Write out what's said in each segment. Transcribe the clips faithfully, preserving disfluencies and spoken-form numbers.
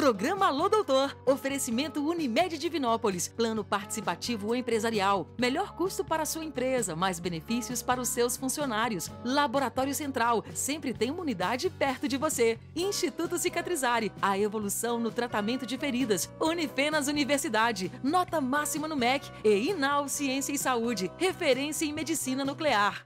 Programa Alô Doutor. Oferecimento Unimed Divinópolis. Plano participativo empresarial. Melhor custo para a sua empresa, mais benefícios para os seus funcionários. Laboratório Central. Sempre tem uma unidade perto de você. Instituto Cicatrizare. A evolução no tratamento de feridas. Unifenas Universidade. Nota máxima no M E C. E Inal Ciência e Saúde. Referência em medicina nuclear.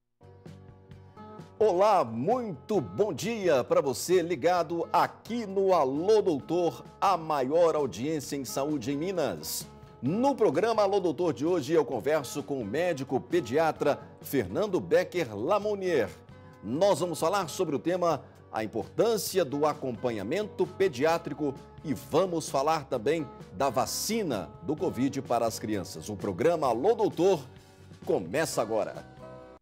Olá, muito bom dia para você ligado aqui no Alô Doutor, a maior audiência em saúde em Minas. No programa Alô Doutor de hoje eu converso com o médico pediatra Fernando Becker Lamounier. Nós vamos falar sobre o tema a importância do acompanhamento pediátrico e vamos falar também da vacina do Covid para as crianças. O programa Alô Doutor começa agora.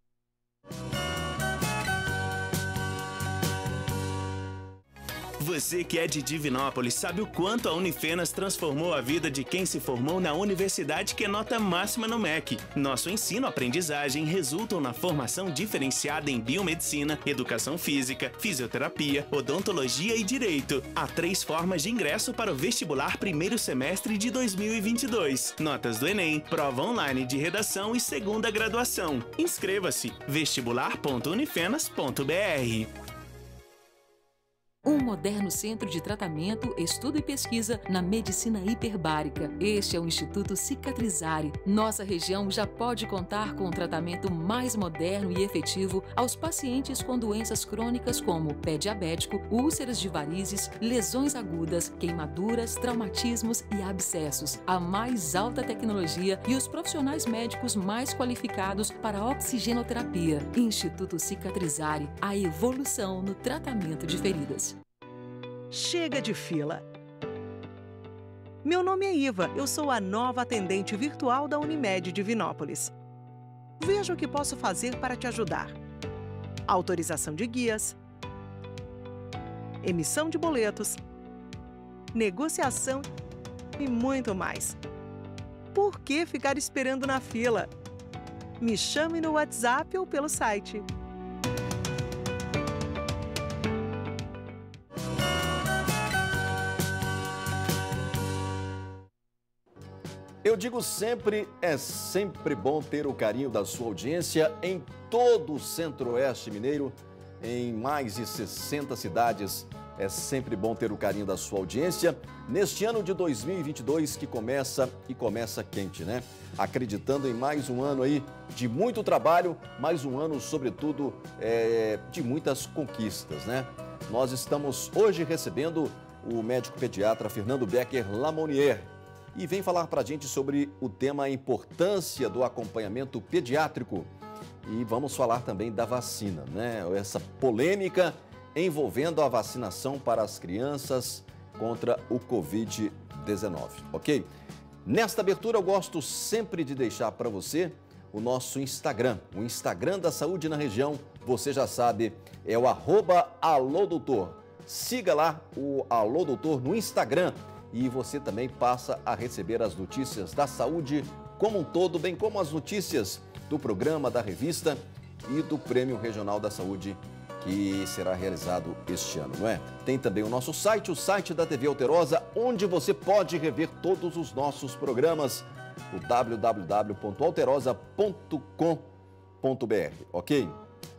Você que é de Divinópolis sabe o quanto a Unifenas transformou a vida de quem se formou na universidade que é nota máxima no M E C. Nosso ensino-aprendizagem resultam na formação diferenciada em biomedicina, educação física, fisioterapia, odontologia e direito. Há três formas de ingresso para o vestibular primeiro semestre de dois mil e vinte e dois. Notas do Enem, prova online de redação e segunda graduação. Inscreva-se vestibular ponto unifenas ponto br. Um moderno centro de tratamento, estudo e pesquisa na medicina hiperbárica. Este é o Instituto Cicatrizare. Nossa região já pode contar com um tratamento mais moderno e efetivo aos pacientes com doenças crônicas como pé diabético, úlceras de varizes, lesões agudas, queimaduras, traumatismos e abscessos. A mais alta tecnologia e os profissionais médicos mais qualificados para a oxigenoterapia. Instituto Cicatrizare, a evolução no tratamento de feridas. Chega de fila! Meu nome é Iva, eu sou a nova atendente virtual da Unimed Divinópolis. Veja o que posso fazer para te ajudar. Autorização de guias, emissão de boletos, negociação e muito mais. Por que ficar esperando na fila? Me chame no WhatsApp ou pelo site. Eu digo sempre, é sempre bom ter o carinho da sua audiência em todo o Centro-Oeste mineiro, em mais de sessenta cidades. É sempre bom ter o carinho da sua audiência neste ano de dois mil e vinte e dois que começa e começa quente, né? Acreditando em mais um ano aí de muito trabalho, mais um ano, sobretudo, é, de muitas conquistas, né? Nós estamos hoje recebendo o médico pediatra Fernando Becker Lamounier, e vem falar para a gente sobre o tema a importância do acompanhamento pediátrico. E vamos falar também da vacina, né? Essa polêmica envolvendo a vacinação para as crianças contra o Covid dezenove, ok? Nesta abertura eu gosto sempre de deixar para você o nosso Instagram, o Instagram da Saúde na Região, você já sabe, é o arroba Alô Doutor. Siga lá o Alô Doutor no Instagram. E você também passa a receber as notícias da saúde como um todo, bem como as notícias do programa, da revista e do Prêmio Regional da Saúde que será realizado este ano, não é? Tem também o nosso site, o site da T V Alterosa, onde você pode rever todos os nossos programas, o w w w ponto alterosa ponto com ponto br, ok?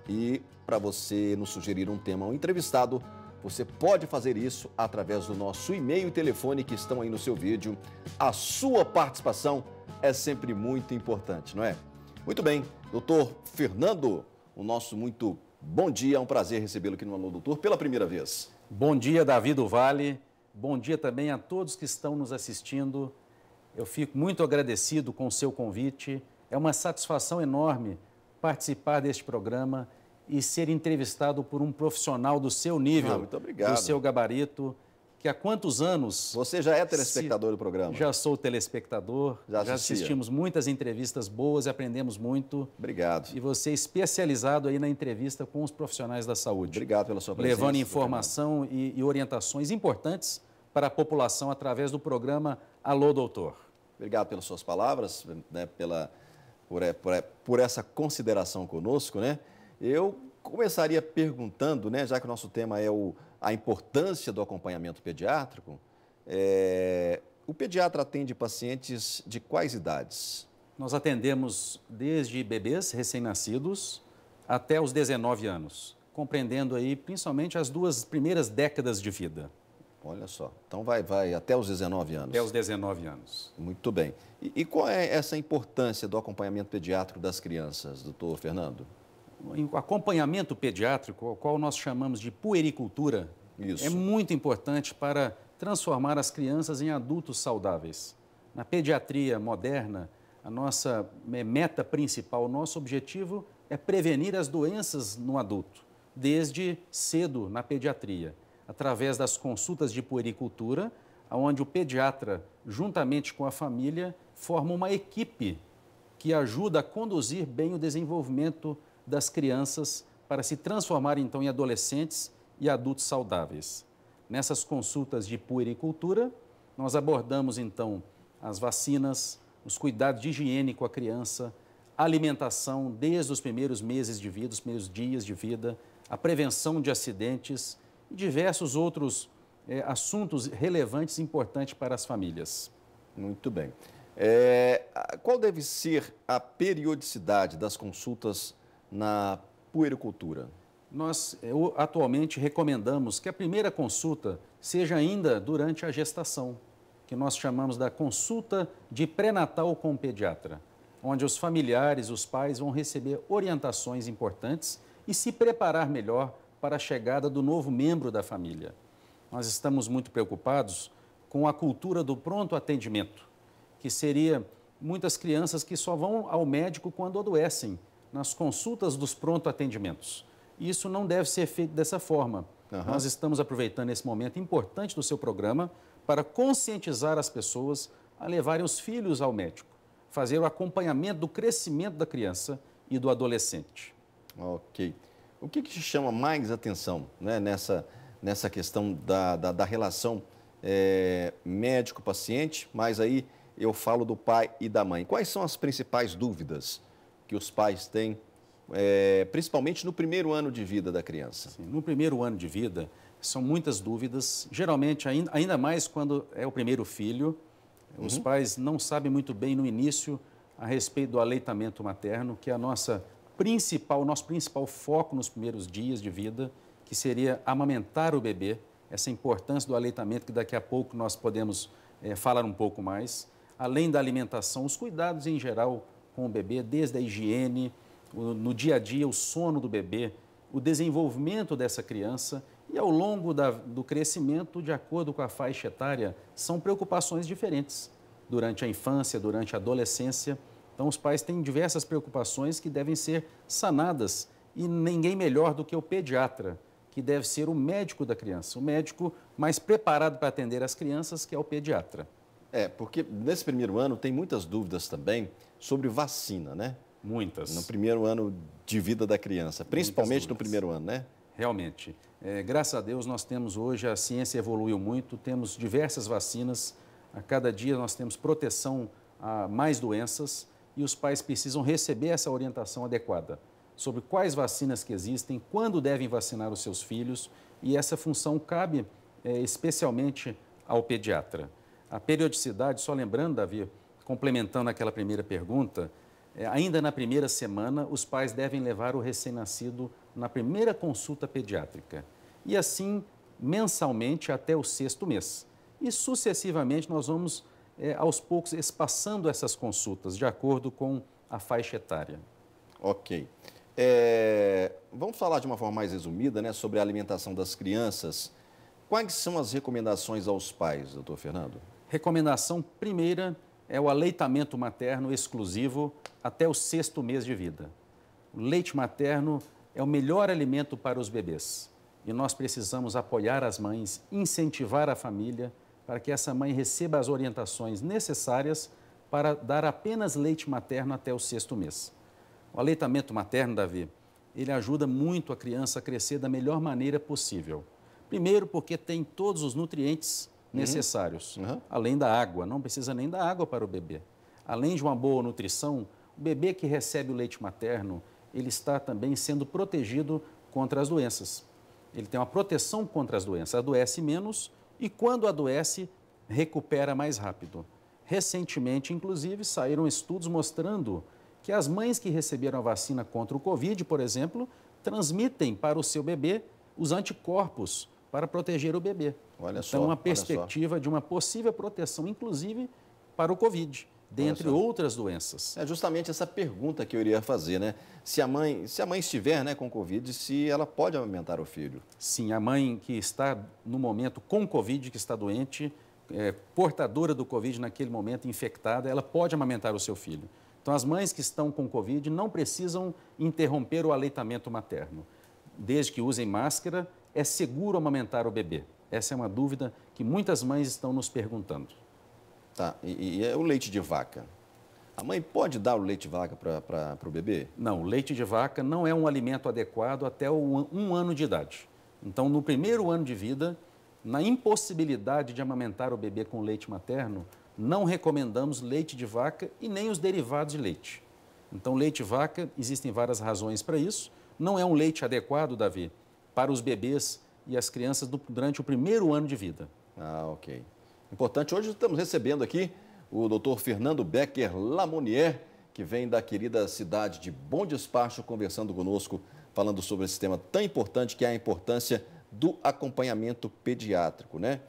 E para você nos sugerir um tema ou um entrevistado, você pode fazer isso através do nosso e-mail e telefone que estão aí no seu vídeo. A sua participação é sempre muito importante, não é? Muito bem, doutor Fernando, o nosso muito bom dia, é um prazer recebê-lo aqui no Alô Doutor pela primeira vez. Bom dia, Davi do Vale, bom dia também a todos que estão nos assistindo. Eu fico muito agradecido com o seu convite, é uma satisfação enorme participar deste programa e ser entrevistado por um profissional do seu nível, ah, muito obrigado. Do seu gabarito, que há quantos anos... Você já é telespectador se... do programa? Já sou telespectador, já, já assistimos muitas entrevistas boas e aprendemos muito. Obrigado. E você é especializado aí na entrevista com os profissionais da saúde. Obrigado pela sua presença. Levando informação e, e orientações importantes para a população através do programa Alô Doutor. Obrigado pelas suas palavras, né, pela, por, por, por essa consideração conosco, né? Eu começaria perguntando, né, já que o nosso tema é o, a importância do acompanhamento pediátrico, é, o pediatra atende pacientes de quais idades? Nós atendemos desde bebês recém-nascidos até os dezenove anos, compreendendo aí principalmente as duas primeiras décadas de vida. Olha só, então vai, vai até os dezenove anos. Até os dezenove anos. Muito bem. E, e qual é essa importância do acompanhamento pediátrico das crianças, doutor Fernando? O acompanhamento pediátrico, ao qual nós chamamos de puericultura, Isso. é muito importante para transformar as crianças em adultos saudáveis. Na pediatria moderna, a nossa meta principal, o nosso objetivo é prevenir as doenças no adulto, desde cedo na pediatria, através das consultas de puericultura, onde o pediatra, juntamente com a família, forma uma equipe que ajuda a conduzir bem o desenvolvimento das crianças para se transformarem, então, em adolescentes e adultos saudáveis. Nessas consultas de puericultura, nós abordamos, então, as vacinas, os cuidados de higiene com a criança, a alimentação desde os primeiros meses de vida, os primeiros dias de vida, a prevenção de acidentes e diversos outros é, assuntos relevantes e importantes para as famílias. Muito bem. É, qual deve ser a periodicidade das consultas na puericultura? Nós eu, atualmente recomendamos que a primeira consulta seja ainda durante a gestação, que nós chamamos da consulta de pré-natal com o pediatra, onde os familiares, os pais vão receber orientações importantes e se preparar melhor para a chegada do novo membro da família. Nós estamos muito preocupados com a cultura do pronto atendimento, que seria muitas crianças que só vão ao médico quando adoecem, nas consultas dos pronto atendimentos. Isso não deve ser feito dessa forma. Uhum. Nós estamos aproveitando esse momento importante do seu programa para conscientizar as pessoas a levarem os filhos ao médico, fazer o acompanhamento do crescimento da criança e do adolescente. Ok. O que, que te chama mais atenção, né, nessa, nessa questão da, da, da relação é, médico-paciente, mas aí eu falo do pai e da mãe. Quais são as principais dúvidas que os pais têm, é, principalmente no primeiro ano de vida da criança? Sim, no primeiro ano de vida, são muitas dúvidas, geralmente ainda, ainda mais quando é o primeiro filho. Uhum. Os pais não sabem muito bem no início a respeito do aleitamento materno, que é a nossa principal, o nosso principal foco nos primeiros dias de vida, que seria amamentar o bebê, essa importância do aleitamento, que daqui a pouco nós podemos é, falar um pouco mais, além da alimentação, os cuidados em geral com o bebê, desde a higiene, o, no dia a dia, o sono do bebê, o desenvolvimento dessa criança e ao longo da, do crescimento, de acordo com a faixa etária, são preocupações diferentes durante a infância, durante a adolescência. Então, os pais têm diversas preocupações que devem ser sanadas e ninguém melhor do que o pediatra, que deve ser o médico da criança, o médico mais preparado para atender as crianças, que é o pediatra. É, porque nesse primeiro ano tem muitas dúvidas também sobre vacina, né? Muitas. No primeiro ano de vida da criança, principalmente no primeiro ano, né? Realmente. É, graças a Deus nós temos hoje, a ciência evoluiu muito, temos diversas vacinas, a cada dia nós temos proteção a mais doenças e os pais precisam receber essa orientação adequada sobre quais vacinas que existem, quando devem vacinar os seus filhos, e essa função cabe é, especialmente ao pediatra. A periodicidade, só lembrando, Davi, complementando aquela primeira pergunta, é, ainda na primeira semana, os pais devem levar o recém-nascido na primeira consulta pediátrica. E assim, mensalmente, até o sexto mês. E sucessivamente, nós vamos, é, aos poucos, espaçando essas consultas, de acordo com a faixa etária. Ok. É, vamos falar de uma forma mais resumida, né, sobre a alimentação das crianças. Quais são as recomendações aos pais, doutor Fernando? Recomendação primeira é o aleitamento materno exclusivo até o sexto mês de vida. O leite materno é o melhor alimento para os bebês e nós precisamos apoiar as mães, incentivar a família para que essa mãe receba as orientações necessárias para dar apenas leite materno até o sexto mês. O aleitamento materno, Davi, ele ajuda muito a criança a crescer da melhor maneira possível. Primeiro, porque tem todos os nutrientes necessários, uhum. além da água, não precisa nem da água para o bebê. Além de uma boa nutrição, o bebê que recebe o leite materno, ele está também sendo protegido contra as doenças. Ele tem uma proteção contra as doenças, adoece menos e quando adoece, recupera mais rápido. Recentemente, inclusive, saíram estudos mostrando que as mães que receberam a vacina contra o Covid, por exemplo, transmitem para o seu bebê os anticorpos para proteger o bebê. Olha só, então, uma olha perspectiva só. de uma possível proteção, inclusive, para o Covid, dentre outras doenças. É justamente essa pergunta que eu iria fazer, né? Se a mãe, se a mãe estiver, né, com Covid, se ela pode amamentar o filho. Sim, a mãe que está no momento com Covid, que está doente, é, portadora do Covid naquele momento, infectada, ela pode amamentar o seu filho. Então, as mães que estão com Covid não precisam interromper o aleitamento materno. Desde que usem máscara, é seguro amamentar o bebê? Essa é uma dúvida que muitas mães estão nos perguntando. Tá, e, e é o leite de vaca? A mãe pode dar o leite de vaca para o bebê? Não, o leite de vaca não é um alimento adequado até o, um ano de idade. Então, no primeiro ano de vida, na impossibilidade de amamentar o bebê com leite materno, não recomendamos leite de vaca e nem os derivados de leite. Então, leite de vaca, existem várias razões para isso. Não é um leite adequado, Davi, para os bebês e as crianças do, durante o primeiro ano de vida. Ah, ok. Importante, hoje estamos recebendo aqui o doutor Fernando Becker Lamonier, que vem da querida cidade de Bom Despacho, conversando conosco, falando sobre esse tema tão importante que é a importância do acompanhamento pediátrico, né?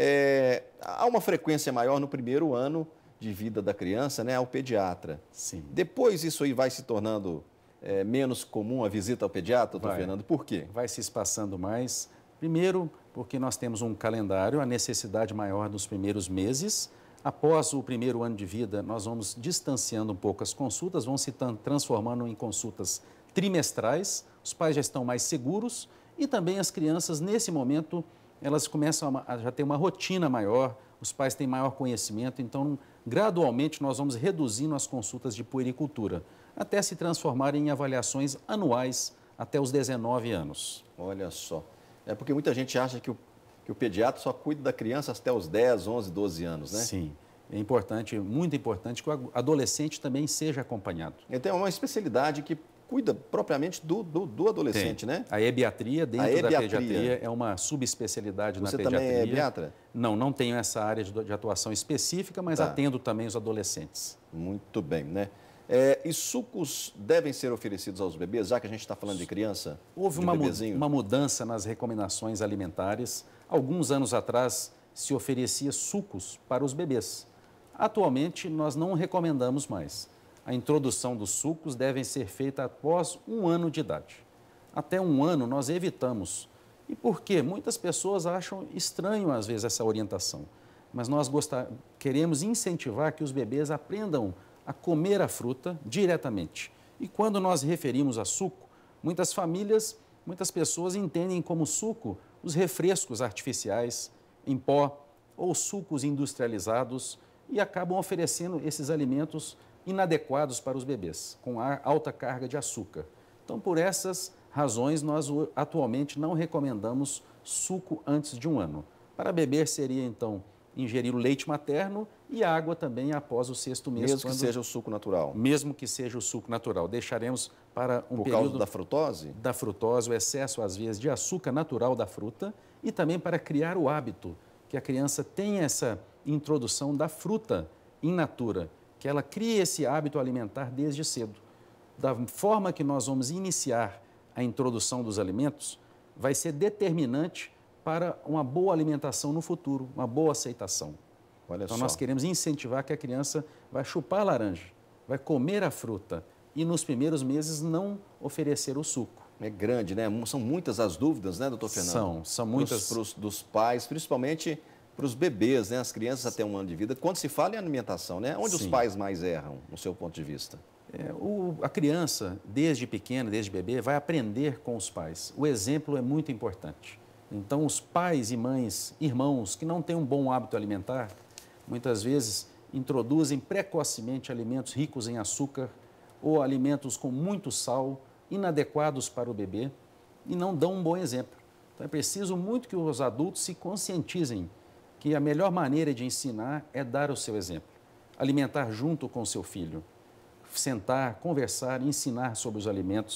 É, há uma frequência maior no primeiro ano de vida da criança, né, ao pediatra. Sim. Depois isso aí vai se tornando é, menos comum a visita ao pediatra, doutor Vai. Fernando, por quê? Vai se espaçando mais. Primeiro, porque nós temos um calendário, a necessidade maior nos primeiros meses. Após o primeiro ano de vida, nós vamos distanciando um pouco as consultas, vão se transformando em consultas trimestrais, os pais já estão mais seguros e também as crianças, nesse momento, elas começam a já ter uma rotina maior, os pais têm maior conhecimento, então, gradualmente, nós vamos reduzindo as consultas de puericultura, até se transformarem em avaliações anuais até os dezenove anos. Olha só. É porque muita gente acha que o, que o pediatra só cuida da criança até os dez, onze, doze anos, né? Sim. É importante, muito importante que o adolescente também seja acompanhado. Então, é uma especialidade que cuida propriamente do, do, do adolescente, Tem. né? A ebiatria dentro A ebiatria. da pediatria é uma subespecialidade Você na pediatria. também é ebiatra? Não, não tenho essa área de, de atuação específica, mas Tá. atendo também os adolescentes. Muito bem, né? É, e sucos devem ser oferecidos aos bebês, já que a gente está falando de criança? Houve de uma, mu- bebezinho? uma mudança nas recomendações alimentares. Alguns anos atrás se oferecia sucos para os bebês. Atualmente nós não recomendamos mais. A introdução dos sucos deve ser feita após um ano de idade. Até um ano nós evitamos. E por quê? Muitas pessoas acham estranho às vezes essa orientação. Mas nós gostar, queremos incentivar que os bebês aprendam a comer a fruta diretamente. E quando nós referimos a suco, muitas famílias, muitas pessoas entendem como suco os refrescos artificiais em pó ou sucos industrializados e acabam oferecendo esses alimentos inadequados para os bebês, com alta carga de açúcar. Então, por essas razões, nós atualmente não recomendamos suco antes de um ano. Para beber seria, então, ingerir o leite materno e água também após o sexto mês. Mesmo quando... que seja o suco natural? Mesmo que seja o suco natural. Deixaremos para um Por período... causa da frutose? Da frutose, o excesso, às vezes, de açúcar natural da fruta e também para criar o hábito, que a criança tenha essa introdução da fruta in natura, que ela crie esse hábito alimentar desde cedo. Da forma que nós vamos iniciar a introdução dos alimentos, vai ser determinante para uma boa alimentação no futuro, uma boa aceitação. Olha então, só. nós queremos incentivar que a criança vai chupar a laranja, vai comer a fruta e, nos primeiros meses, não oferecer o suco. É grande, né? São muitas as dúvidas, né, doutor Fernando? São, são muitas. Pros, pros, dos pais, principalmente para os bebês, né? As crianças até um ano de vida. Quando se fala em alimentação, né? Onde Sim. os pais mais erram, no seu ponto de vista? É, o, a criança, desde pequena, desde bebê, vai aprender com os pais. O exemplo é muito importante. Então, os pais e mães, irmãos que não têm um bom hábito alimentar, muitas vezes introduzem precocemente alimentos ricos em açúcar ou alimentos com muito sal, inadequados para o bebê e não dão um bom exemplo. Então, é preciso muito que os adultos se conscientizem que a melhor maneira de ensinar é dar o seu exemplo. Alimentar junto com o seu filho. Sentar, conversar, ensinar sobre os alimentos,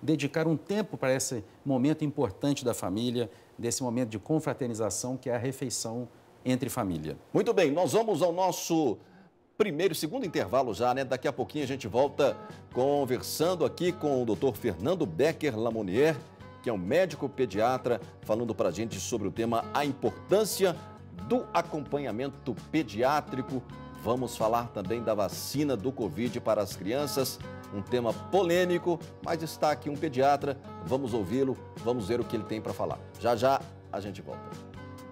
dedicar um tempo para esse momento importante da família, desse momento de confraternização que é a refeição entre família. Muito bem, nós vamos ao nosso primeiro e segundo intervalo já, né? Daqui a pouquinho a gente volta conversando aqui com o doutor Fernando Becker Lamounier, que é um médico pediatra, falando para a gente sobre o tema a importância do acompanhamento pediátrico. Vamos falar também da vacina do Covid para as crianças, um tema polêmico, mas está aqui um pediatra, vamos ouvi-lo, vamos ver o que ele tem para falar. Já já a gente volta.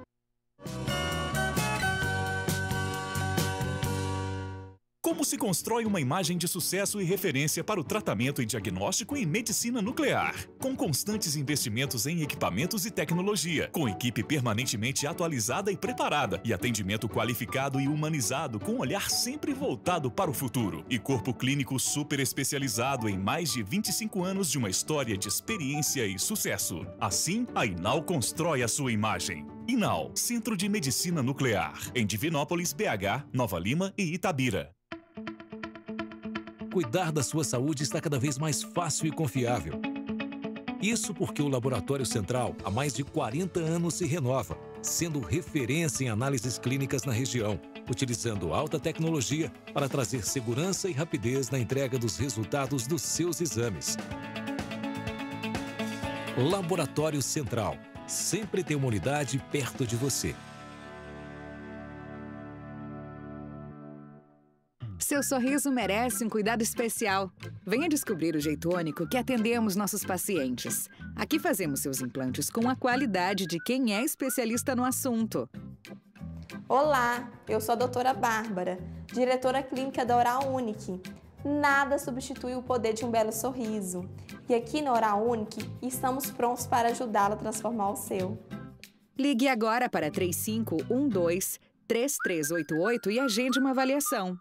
Como se constrói uma imagem de sucesso e referência para o tratamento e diagnóstico em medicina nuclear? Com constantes investimentos em equipamentos e tecnologia, com equipe permanentemente atualizada e preparada, e atendimento qualificado e humanizado com um olhar sempre voltado para o futuro. E corpo clínico super especializado em mais de vinte e cinco anos de uma história de experiência e sucesso. Assim, a Inal constrói a sua imagem. Inal, Centro de Medicina Nuclear, em Divinópolis, B H, Nova Lima e Itabira. Cuidar da sua saúde está cada vez mais fácil e confiável. Isso porque o Laboratório Central há mais de quarenta anos se renova, sendo referência em análises clínicas na região, utilizando alta tecnologia para trazer segurança e rapidez na entrega dos resultados dos seus exames. Laboratório Central, sempre tem uma unidade perto de você. Seu sorriso merece um cuidado especial. Venha descobrir o jeito único que atendemos nossos pacientes. Aqui fazemos seus implantes com a qualidade de quem é especialista no assunto. Olá, eu sou a doutora Bárbara, diretora clínica da Oral Unique. Nada substitui o poder de um belo sorriso. E aqui na Oral Unique estamos prontos para ajudá-la a transformar o seu. Ligue agora para três cinco um dois, três três oito oito e agende uma avaliação.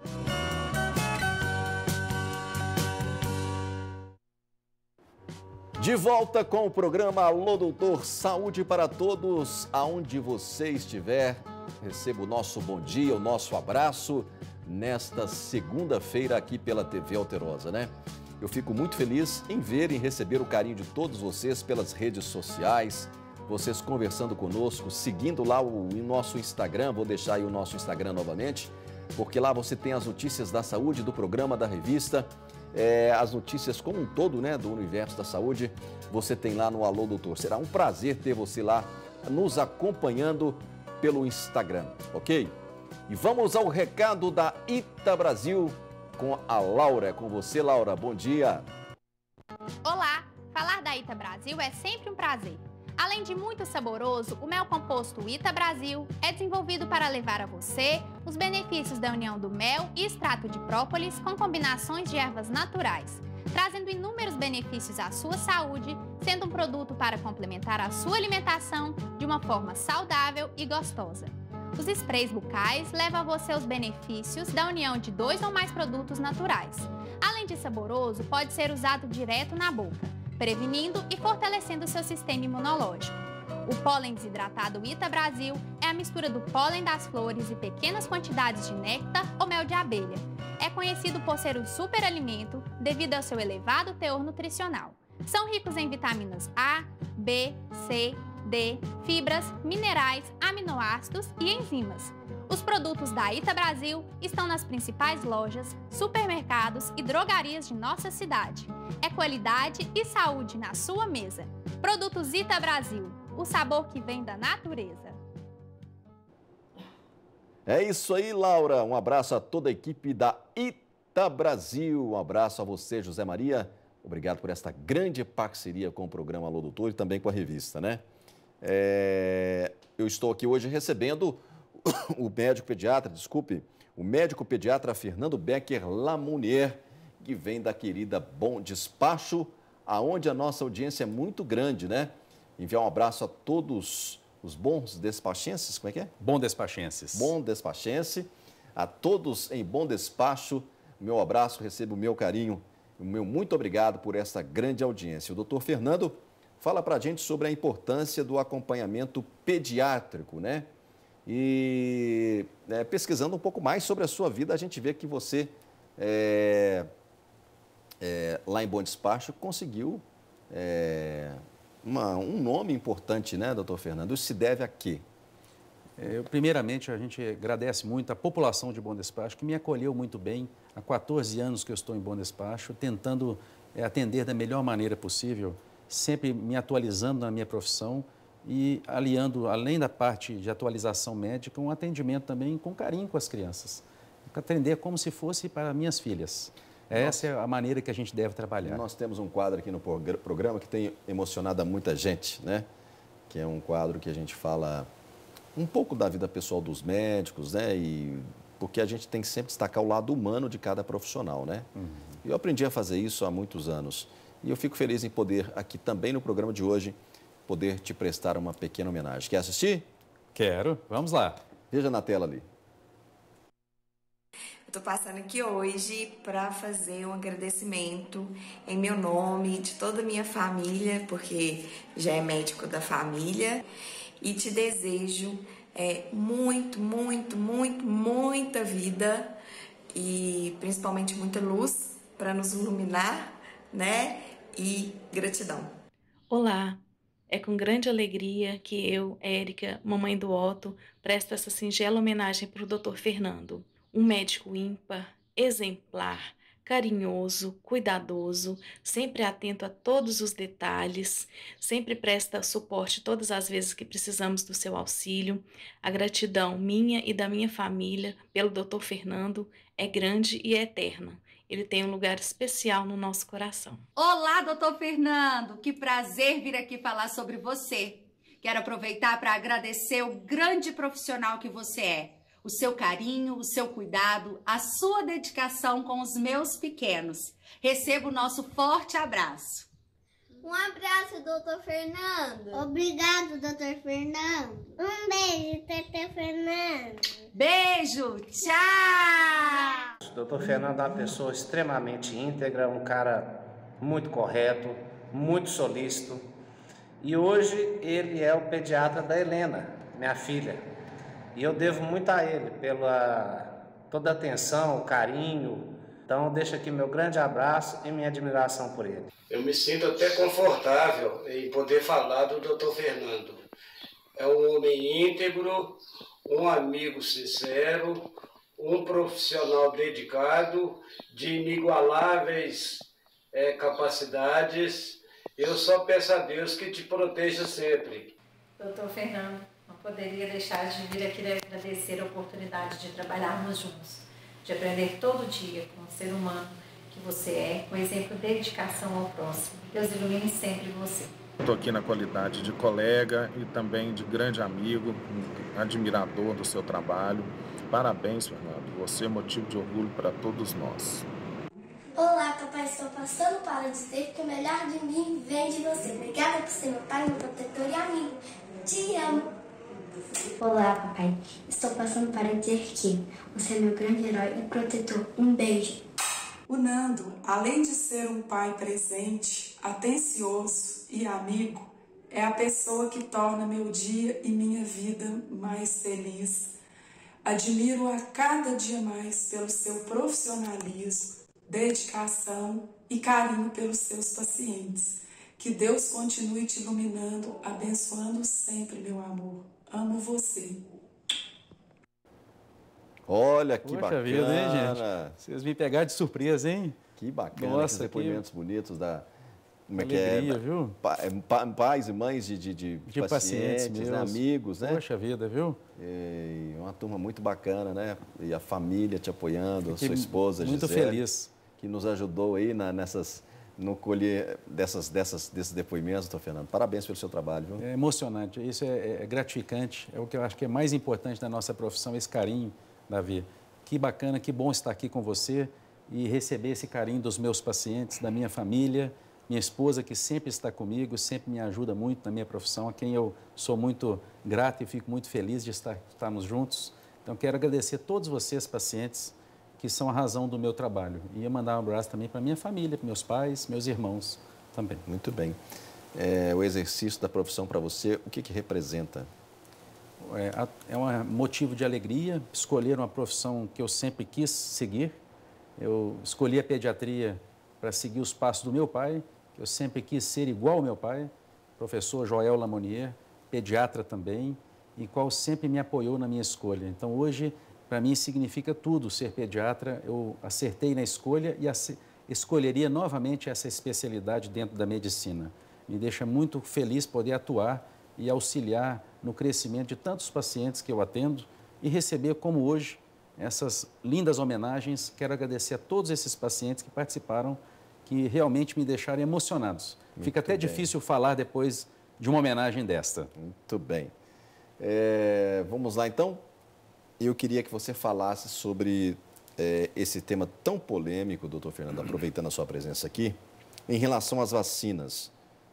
De volta com o programa Alô Doutor, Saúde para Todos, aonde você estiver, receba o nosso bom dia, o nosso abraço, nesta segunda-feira aqui pela T V Alterosa, né? Eu fico muito feliz em ver e receber o carinho de todos vocês pelas redes sociais, vocês conversando conosco, seguindo lá o, o nosso Instagram, vou deixar aí o nosso Instagram novamente, porque lá você tem as notícias da saúde, do programa, da revista, é, as notícias como um todo, né, do universo da saúde, você tem lá no Alô Doutor. Será um prazer ter você lá nos acompanhando pelo Instagram, ok? E vamos ao recado da Ita Brasil com a Laura. É com você, Laura. Bom dia. Olá, falar da Ita Brasil é sempre um prazer. Além de muito saboroso, o mel composto Ita Brasil é desenvolvido para levar a você os benefícios da união do mel e extrato de própolis com combinações de ervas naturais, trazendo inúmeros benefícios à sua saúde, sendo um produto para complementar a sua alimentação de uma forma saudável e gostosa. Os sprays bucais levam a você os benefícios da união de dois ou mais produtos naturais. Além de saboroso, pode ser usado direto na boca, prevenindo e fortalecendo o seu sistema imunológico. O pólen desidratado Ita Brasil é a mistura do pólen das flores e pequenas quantidades de néctar ou mel de abelha. É conhecido por ser um superalimento devido ao seu elevado teor nutricional. São ricos em vitaminas A, B, C, D, fibras, minerais, aminoácidos e enzimas. Os produtos da Ita Brasil estão nas principais lojas, supermercados e drogarias de nossa cidade. É qualidade e saúde na sua mesa. Produtos Ita Brasil, o sabor que vem da natureza. É isso aí, Laura. Um abraço a toda a equipe da Ita Brasil. Um abraço a você, José Maria. Obrigado por esta grande parceria com o programa Alô Doutor e também com a revista, né? É... Eu estou aqui hoje recebendo o médico pediatra, desculpe, o médico pediatra Fernando Becker Lamounier, que vem da querida Bom Despacho, aonde a nossa audiência é muito grande, né? Enviar um abraço a todos os bons despachenses, como é que é? Bom Despachenses. Bom Despachense, a todos em Bom Despacho, meu abraço, recebo o meu carinho, o meu muito obrigado por essa grande audiência. O doutor Fernando fala para a gente sobre a importância do acompanhamento pediátrico, né? E é, pesquisando um pouco mais sobre a sua vida, a gente vê que você é, é, lá em Bom Despacho, conseguiu é, uma, um nome importante, né, doutor Fernando? Isso se deve a quê? Eu, primeiramente, a gente agradece muito a população de Bom Despacho, que me acolheu muito bem. Há quatorze anos que eu estou em Bom Despacho, tentando é, atender da melhor maneira possível, sempre me atualizando na minha profissão e aliando, além da parte de atualização médica, um atendimento também com carinho com as crianças. Atender como se fosse para minhas filhas. Essa é a maneira que a gente deve trabalhar. Nós temos um quadro aqui no programa que tem emocionado muita gente, né? Que é um quadro que a gente fala um pouco da vida pessoal dos médicos, né? E porque a gente tem que sempre destacar o lado humano de cada profissional, né? Uhum. Eu aprendi a fazer isso há muitos anos. E eu fico feliz em poder, aqui também no programa de hoje, poder te prestar uma pequena homenagem. Quer assistir? Quero. Vamos lá. Veja na tela ali. Estou passando aqui hoje para fazer um agradecimento em meu nome, de toda a minha família, porque já é médico da família, e te desejo é, muito, muito, muito, muita vida e principalmente muita luz para nos iluminar, né? E gratidão. Olá, é com grande alegria que eu, Érica, mamãe do Otto, presto essa singela homenagem para o doutor Fernando. Um médico ímpar, exemplar, carinhoso, cuidadoso, sempre atento a todos os detalhes, sempre presta suporte todas as vezes que precisamos do seu auxílio. A gratidão minha e da minha família pelo doutor Fernando é grande e é eterna. Ele tem um lugar especial no nosso coração. Olá, doutor Fernando! Que prazer vir aqui falar sobre você. Quero aproveitar para agradecer o grande profissional que você é. O seu carinho, o seu cuidado, a sua dedicação com os meus pequenos. Receba o nosso forte abraço. Um abraço, doutor Fernando. Obrigado, doutor Fernando. Um beijo, doutor Fernando. Beijo, tchau! O doutor Fernando é uma pessoa extremamente íntegra, um cara muito correto, muito solícito. E hoje ele é o pediatra da Helena, minha filha. E eu devo muito a ele pela toda a atenção, o carinho. Então, deixo aqui meu grande abraço e minha admiração por ele. Eu me sinto até confortável em poder falar do doutor Fernando. É um homem íntegro, um amigo sincero, um profissional dedicado, de inigualáveis é, capacidades. Eu só peço a Deus que te proteja sempre. doutor Fernando, não poderia deixar de vir aqui agradecer a oportunidade de trabalharmos juntos, de aprender todo dia com o ser humano que você é, com exemplo de dedicação ao próximo. Deus ilumine sempre você. Estou aqui na qualidade de colega e também de grande amigo, admirador do seu trabalho. Parabéns, Fernando. Você é motivo de orgulho para todos nós. Olá, papai. Estou passando para dizer que o melhor de mim vem de você. Obrigada por ser meu pai, meu protetor e amigo. Te amo. Olá, papai. Estou passando para dizer que você é meu grande herói e protetor. Um beijo. O Nando, além de ser um pai presente, atencioso e amigo, é a pessoa que torna meu dia e minha vida mais feliz. Admiro a cada dia mais pelo seu profissionalismo, dedicação e carinho pelos seus pacientes. Que Deus continue te iluminando, abençoando sempre, meu amor. Amo você. Olha que Poxa bacana. vida, hein, gente? Vocês me pegaram de surpresa, hein? Que bacana. Nossa, que depoimentos que... bonitos da... Como é Alegria, que é? Viu? Pa, pa, pais e mães de, de, de, de pacientes, pacientes né? Amigos, né? Poxa vida, viu? E uma turma muito bacana, né? E a família te apoiando, Fiquei a sua esposa, muito Gisele, feliz. Que nos ajudou aí na, nessas, no colher dessas, dessas, desses depoimentos, doutor Fernando. Parabéns pelo seu trabalho, viu? É emocionante, isso é, é gratificante, é o que eu acho que é mais importante na nossa profissão, esse carinho, Davi. Que bacana, que bom estar aqui com você e receber esse carinho dos meus pacientes, da minha família, minha esposa que sempre está comigo, sempre me ajuda muito na minha profissão, a quem eu sou muito grato e fico muito feliz de estar, estarmos juntos. Então, quero agradecer a todos vocês, pacientes, que são a razão do meu trabalho. E mandar um abraço também para minha família, para meus pais, meus irmãos também. Muito bem. É, o exercício da profissão para você, o que, que representa? É, é um motivo de alegria escolher uma profissão que eu sempre quis seguir. Eu escolhi a pediatria para seguir os passos do meu pai, que eu sempre quis ser igual ao meu pai, professor Joel Lamonier, pediatra também, e qual sempre me apoiou na minha escolha. Então, hoje, para mim, significa tudo ser pediatra. Eu acertei na escolha e escolheria novamente essa especialidade dentro da medicina. Me deixa muito feliz poder atuar e auxiliar no crescimento de tantos pacientes que eu atendo e receber, como hoje, essas lindas homenagens. Quero agradecer a todos esses pacientes que participaram, que realmente me deixaram emocionados. Muito Fica até bem. difícil falar depois de uma homenagem desta. Muito bem. É, vamos lá, então. Eu queria que você falasse sobre é, esse tema tão polêmico, doutor Fernando, aproveitando a sua presença aqui, em relação às vacinas.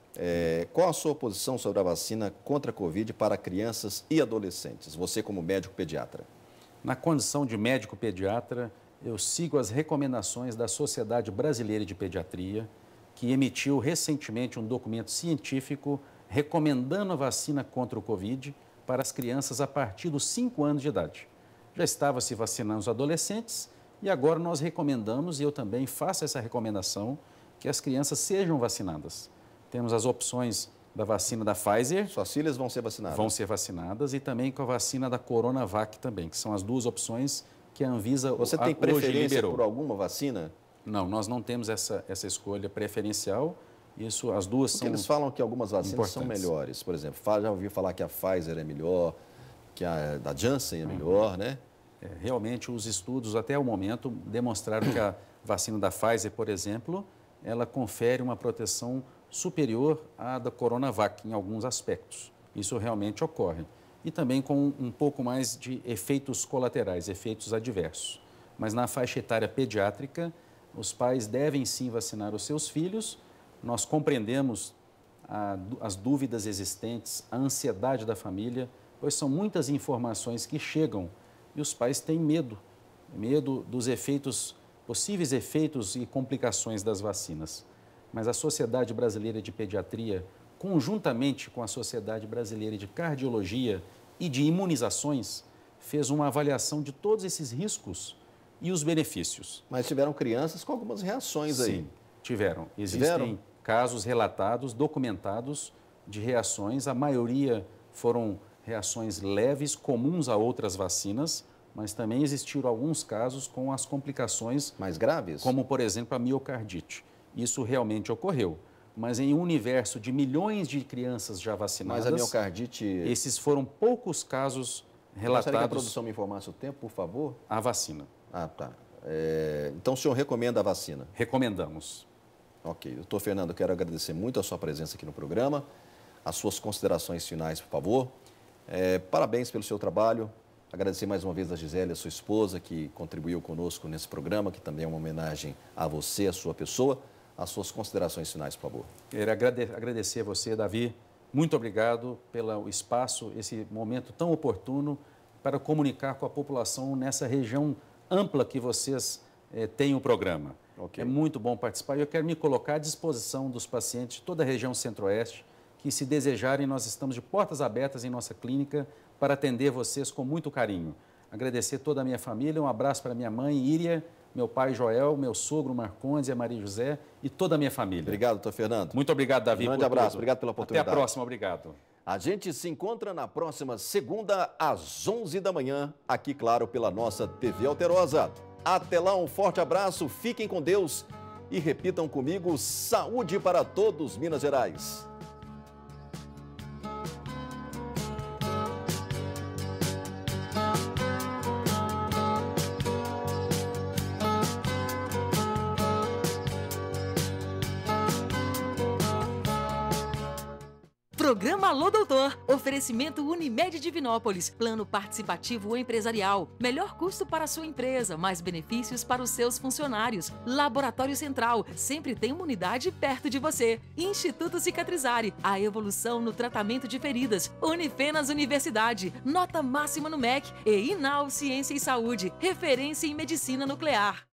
É, qual a sua posição sobre a vacina contra a Covid para crianças e adolescentes? Você como médico pediatra. Na condição de médico pediatra, eu sigo as recomendações da Sociedade Brasileira de Pediatria, que emitiu recentemente um documento científico recomendando a vacina contra o Covid para as crianças a partir dos cinco anos de idade. Já estava se vacinando os adolescentes e agora nós recomendamos, e eu também faço essa recomendação, que as crianças sejam vacinadas. Temos as opções da vacina da Pfizer. Suas filhas vão ser vacinadas? Vão ser vacinadas, e também com a vacina da Coronavac também, que são as duas opções que a Anvisa Você tem preferência por alguma vacina? Não, nós não temos essa, essa escolha preferencial. Isso, as duas Porque são eles falam que algumas vacinas são melhores. Por exemplo, já ouvi falar que a Pfizer é melhor, que a da Janssen é melhor, né? É, realmente, os estudos até o momento demonstraram que a vacina da Pfizer, por exemplo, ela confere uma proteção superior à da Coronavac em alguns aspectos. Isso realmente ocorre. E também com um pouco mais de efeitos colaterais, efeitos adversos. Mas na faixa etária pediátrica, os pais devem sim vacinar os seus filhos. Nós compreendemos a, as dúvidas existentes, a ansiedade da família, pois são muitas informações que chegam e os pais têm medo, medo dos efeitos, possíveis efeitos e complicações das vacinas. Mas a Sociedade Brasileira de Pediatria, conjuntamente com a Sociedade Brasileira de Cardiologia e de Imunizações, fez uma avaliação de todos esses riscos e os benefícios. Mas tiveram crianças com algumas reações aí. Sim, tiveram. Existem tiveram? casos relatados, documentados, de reações. A maioria foram reações leves, comuns a outras vacinas, mas também existiram alguns casos com as complicações mais graves, como, por exemplo, a miocardite. Isso realmente ocorreu, mas em um universo de milhões de crianças já vacinadas, mas a miocardite... esses foram poucos casos relatados. Gostaria que a produção me informasse o tempo, por favor? A vacina. Ah, tá. É... Então, o senhor recomenda a vacina? Recomendamos. Ok. Doutor Fernando, eu quero agradecer muito a sua presença aqui no programa, as suas considerações finais, por favor. É... Parabéns pelo seu trabalho. Agradecer mais uma vez a Gisele, a sua esposa, que contribuiu conosco nesse programa, que também é uma homenagem a você, a sua pessoa. As suas considerações finais, por favor. Quero agradecer a você, Davi. Muito obrigado pelo espaço, esse momento tão oportuno para comunicar com a população nessa região ampla que vocês eh, têm o programa. Okay. É muito bom participar e eu quero me colocar à disposição dos pacientes de toda a região centro-oeste que, se desejarem, nós estamos de portas abertas em nossa clínica para atender vocês com muito carinho. Agradecer toda a minha família, um abraço para minha mãe, Íria, meu pai Joel, meu sogro Marcondes, a Maria José e toda a minha família. Obrigado, doutor Fernando. Muito obrigado, Davi. Um grande abraço, obrigado pela oportunidade. Até a próxima, obrigado. A gente se encontra na próxima segunda, às onze da manhã, aqui, claro, pela nossa T V Alterosa. Até lá, um forte abraço, fiquem com Deus e repitam comigo: saúde para todos, Minas Gerais. Programa Alô Doutor. Oferecimento Unimed Divinópolis. Plano participativo empresarial. Melhor custo para a sua empresa, mais benefícios para os seus funcionários. Laboratório Central. Sempre tem uma unidade perto de você. Instituto Cicatrizare. A evolução no tratamento de feridas. Unifenas Universidade. Nota máxima no M E C. E Inal Ciência e Saúde. Referência em medicina nuclear.